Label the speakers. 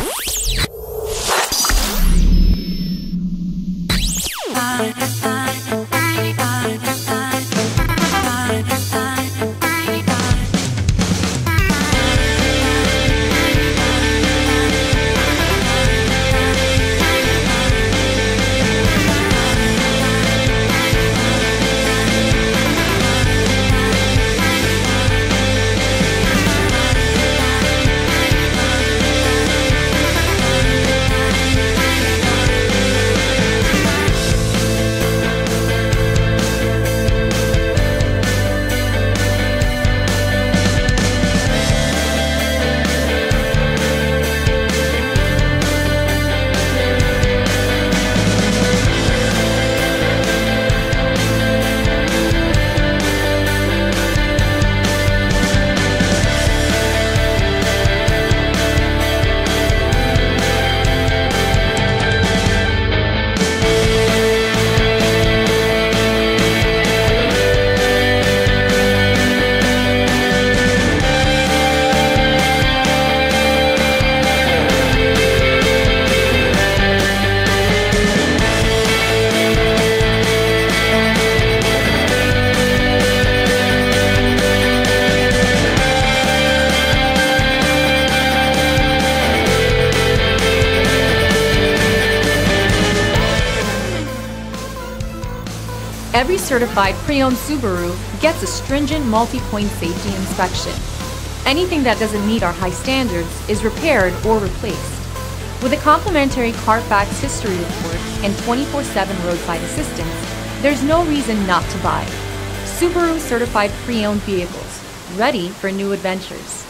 Speaker 1: Every certified pre-owned Subaru gets a stringent multi-point safety inspection. Anything that doesn't meet our high standards is repaired or replaced. With a complimentary Carfax history report and 24/7 roadside assistance, there's no reason not to buy. Subaru certified pre-owned vehicles, ready for new adventures.